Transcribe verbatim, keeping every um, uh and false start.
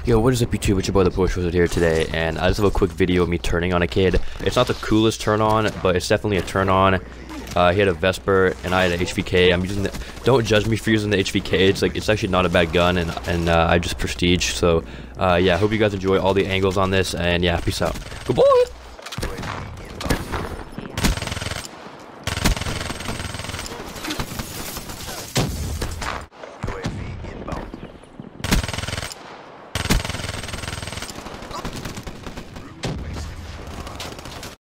Yo, what is up YouTube? It's your boy the Bush Wizard here today, and I just have a quick video of me turning on a kid. It's not the coolest turn on, but it's definitely a turn on. Uh, he had a Vesper, and I had an H V K. I'm using the, don't judge me for using the H V K. It's like it's actually not a bad gun, and and uh, I just prestige. So uh, yeah, I hope you guys enjoy all the angles on this, and yeah, peace out. Good boy.